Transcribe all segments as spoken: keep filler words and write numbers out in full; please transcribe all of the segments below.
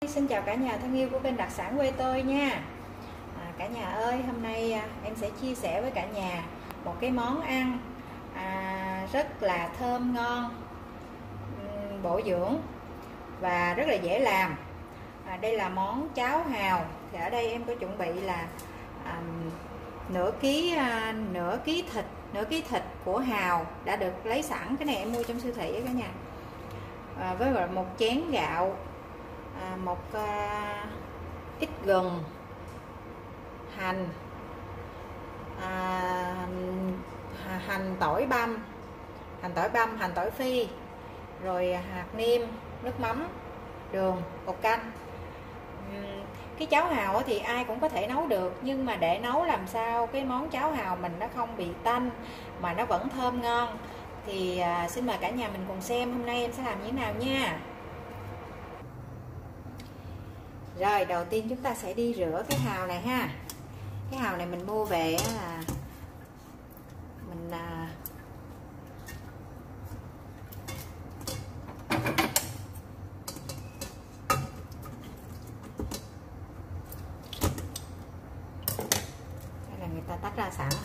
Xin chào cả nhà thân yêu của kênh đặc sản quê tôi nha. à, Cả nhà ơi, hôm nay à, em sẽ chia sẻ với cả nhà một cái món ăn à, rất là thơm ngon, bổ dưỡng và rất là dễ làm. à, Đây là món cháo hàu. Thì ở đây em có chuẩn bị là à, nửa ký à, nửa ký thịt nửa ký thịt của hàu đã được lấy sẵn. Cái này em mua trong siêu thị cả nhà. à, Với một chén gạo, À, một à, ít gừng, hành, à, hành tỏi băm, hành tỏi băm, hành tỏi phi, rồi hạt nêm, nước mắm, đường, bột canh. Cái cháo hàu thì ai cũng có thể nấu được, nhưng mà để nấu làm sao cái món cháo hàu mình nó không bị tanh mà nó vẫn thơm ngon thì à, xin mời cả nhà mình cùng xem hôm nay em sẽ làm như thế nào nha. Rồi, đầu tiên chúng ta sẽ đi rửa cái hàu này ha. Cái hàu này mình mua về là mình à, đây là người ta tách ra sẵn.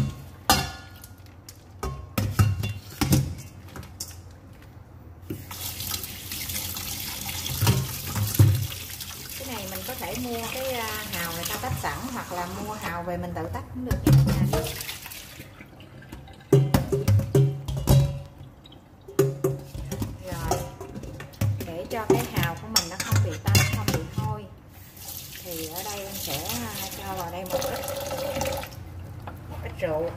Mình có thể mua cái hàu người ta tách sẵn, hoặc là mua hàu về mình tự tách cũng được nha cả nhà. Rồi, để cho cái hàu của mình nó không bị tanh, không bị hôi, thì ở đây em sẽ cho vào đây một ít một ít rượu,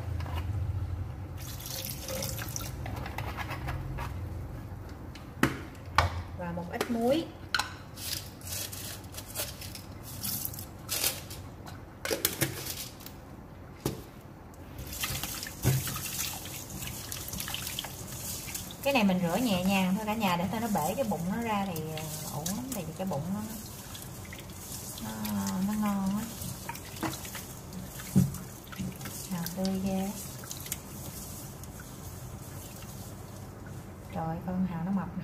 và một ít muối. Cái này mình rửa nhẹ nhàng thôi cả nhà, để cho nó bể cái bụng nó ra thì ổn lắm, thì cái bụng nó nó, nó ngon á. Hào tươi ghê. Trời, con hào nó mập nè.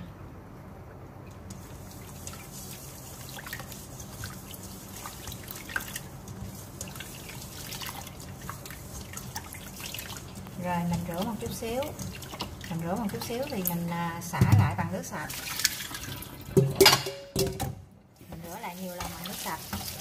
Rồi mình rửa một chút xíu. Mình rửa một chút xíu thì mình xả lại bằng nước sạch. Mình rửa lại nhiều lần bằng nước sạch.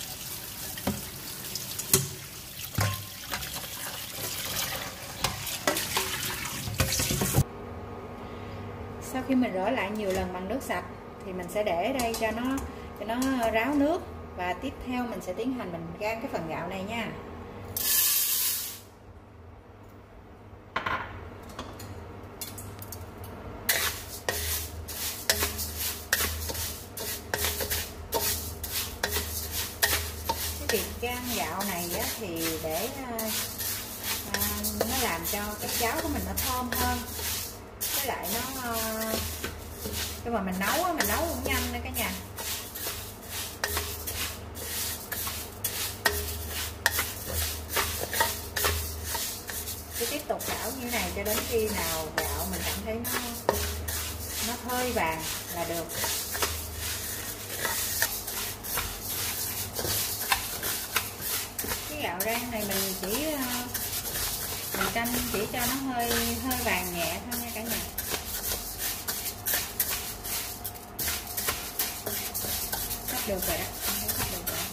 Sau khi mình rửa lại nhiều lần bằng nước sạch thì mình sẽ để đây cho nó cho nó ráo nước, và tiếp theo mình sẽ tiến hành mình rang cái phần gạo này nha. Việc rang gạo này á, thì để à, nó làm cho cái cháo của mình nó thơm hơn, với lại nó khi mà mình nấu á, mình nấu cũng nhanh nữa cả nhà. Cứ tiếp tục đảo như này cho đến khi nào gạo mình cảm thấy nó nó hơi vàng là được. Gạo rang này mình chỉ mình canh chỉ cho nó hơi hơi vàng nhẹ thôi nha cả nhà. Sắp được rồi đó, em thấy sắp được rồi.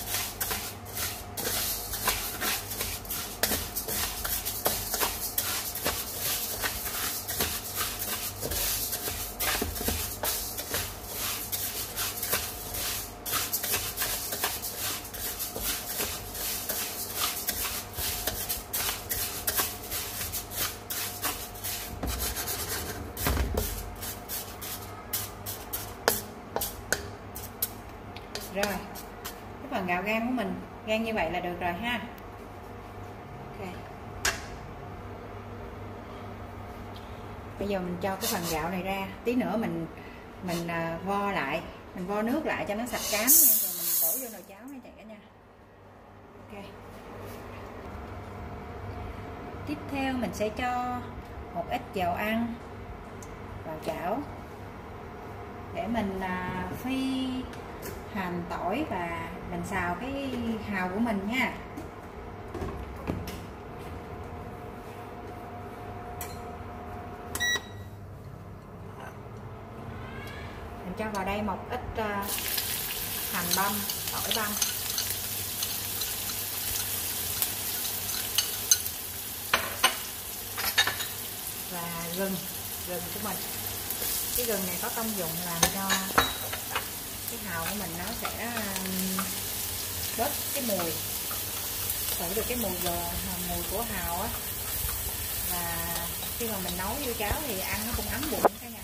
Rồi, cái phần gạo rang của mình rang như vậy là được rồi ha. Ok. Bây giờ mình cho cái phần gạo này ra, tí nữa mình mình vo lại, mình vo nước lại cho nó sạch cám nha, rồi mình đổ vô nồi cháo nha cả nhà. Ok. Tiếp theo mình sẽ cho một ít dầu ăn vào chảo để mình phi hành, tỏi và mình xào cái hàu của mình nha. Mình cho vào đây một ít uh, hành băm, tỏi băm. Và gừng, gừng của mình. Cái gừng này có công dụng làm cho cái hàu của mình nó sẽ bớt cái mùi, khử được cái mùi bờ, mùi của hàu á, và khi mà mình nấu vô cháo thì ăn nó cũng ấm bụng cả nhà.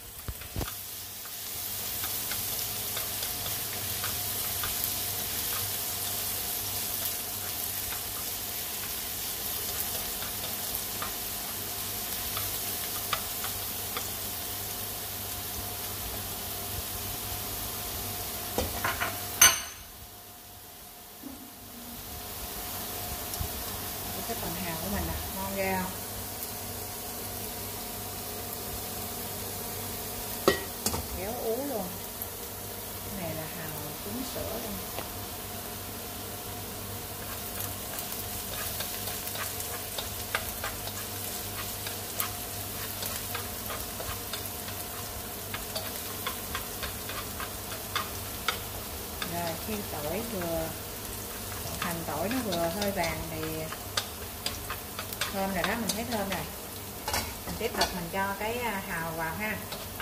Cái phần hàu của mình nè, ngon ghê không? Béo ú luôn. Cái này là hàu trứng sữa luôn. Rồi khi tỏi vừa, hành tỏi nó vừa hơi vàng thì thơm rồi đó, mình thấy thơm rồi. Mình tiếp tục mình cho cái hàu vào ha.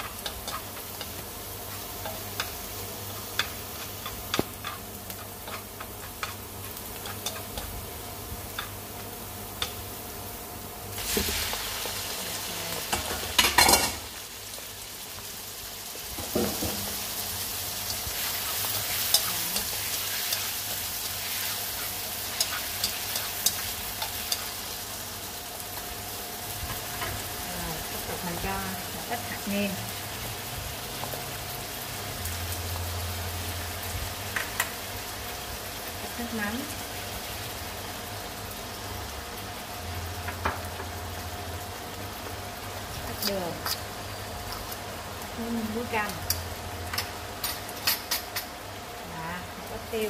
Mình cho một ít hạt nêm, ít nước mắm, ít đường, muối canh và một ít tiêu.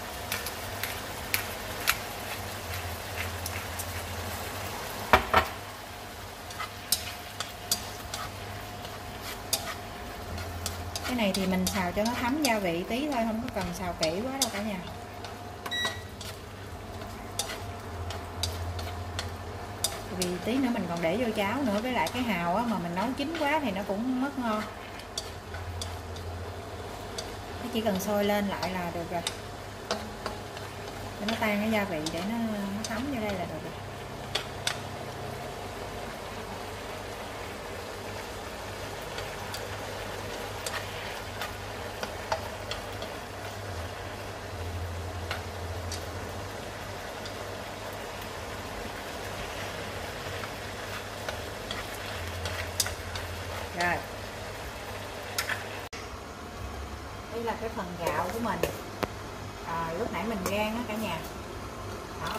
Cái này thì mình xào cho nó thấm gia vị tí thôi, không có cần xào kỹ quá đâu cả nhà. Vì tí nữa mình còn để vô cháo nữa, với lại cái hàu á, mà mình nấu chín quá thì nó cũng mất ngon. Nó chỉ cần sôi lên lại là được rồi, để nó tan cái gia vị, để nó, nó thấm vô đây là được rồi. Rồi, đây là cái phần gạo của mình, à, lúc nãy mình rang đó cả nhà. Đó.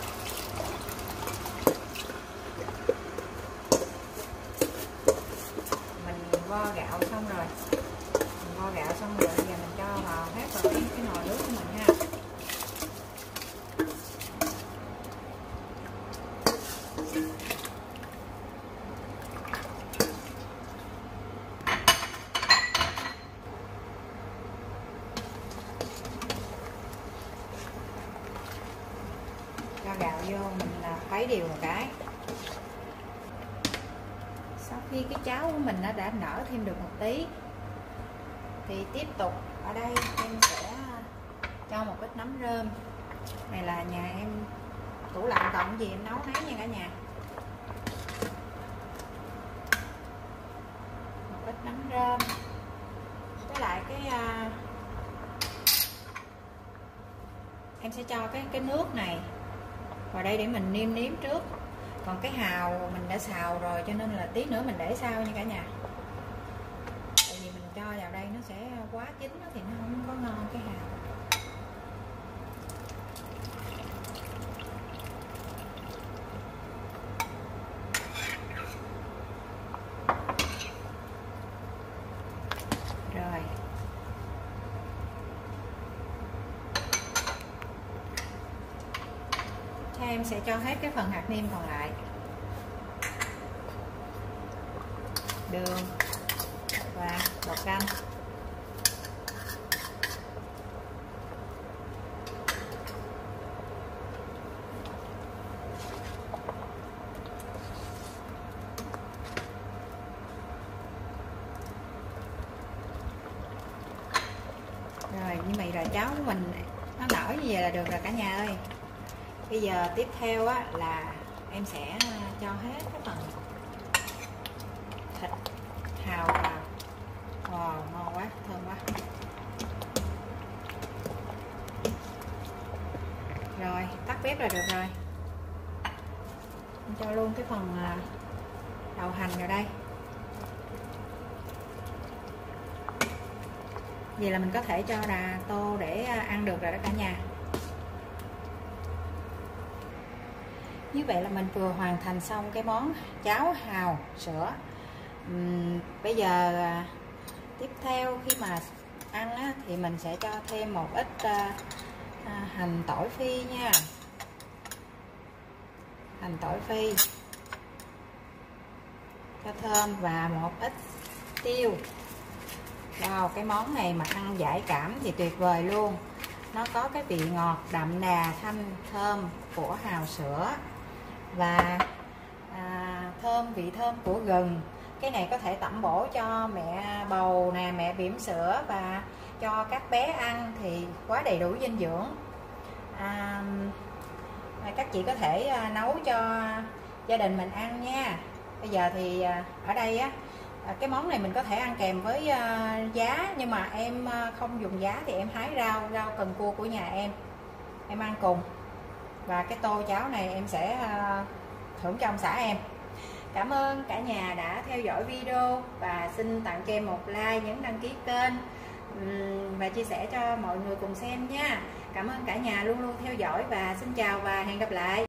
Mình vo gạo xong rồi, mình vo gạo xong rồi, bây giờ mình cho vào hết vào cái, cái nồi nước của mình ha. Cho gạo vô mình là khuấy đều một cái. Sau khi cái cháo của mình nó đã nở thêm được một tí thì tiếp tục ở đây em sẽ cho một ít nấm rơm. Này là nhà em tủ lạnh còn gì em nấu nấy nha cả nhà. Một ít nấm rơm với lại cái uh, em sẽ cho cái cái nước này vào đây để mình nêm nếm trước. Còn cái hàu mình đã xào rồi cho nên là tí nữa mình để sau nha cả nhà. Tại vì mình cho vào đây nó sẽ quá chín thì nó không có ngon cái hàu. Rồi. em sẽ cho hết cái phần hạt nêm còn lại. Đường và bột canh. Rồi như vậy là cháo của mình nó nở như vậy là được rồi cả nhà ơi. Bây giờ tiếp theo á là em sẽ cho hết cái phần thịt hàu vào. Wow, ngon quá, thơm quá. Rồi tắt bếp là được rồi. Em cho luôn cái phần đậu hành vào đây. Vậy là mình có thể cho ra tô để ăn được rồi đó cả nhà. Như vậy là mình vừa hoàn thành xong cái món cháo hàu sữa. uhm, Bây giờ tiếp theo khi mà ăn á, thì mình sẽ cho thêm một ít uh, uh, hành tỏi phi nha. Hành tỏi phi cho thơm và một ít tiêu. Wow, cái món này mà ăn giải cảm thì tuyệt vời luôn. Nó có cái vị ngọt đậm đà, thanh, thơm của hàu sữa và à, thơm, vị thơm của gừng. Cái này có thể tẩm bổ cho mẹ bầu nè, mẹ bỉm sữa và cho các bé ăn thì quá đầy đủ dinh dưỡng. à, các chị có thể à, nấu cho gia đình mình ăn nha. Bây giờ thì à, ở đây á, cái món này mình có thể ăn kèm với uh, giá, nhưng mà em uh, không dùng giá thì em hái rau rau cần cua của nhà em em ăn cùng, và cái tô cháo này em sẽ uh, thưởng cho ông xã em. Cảm ơn cả nhà đã theo dõi video và xin tặng cho em một like, nhấn đăng ký kênh um, và chia sẻ cho mọi người cùng xem nha. Cảm ơn cả nhà luôn luôn theo dõi và xin chào và hẹn gặp lại.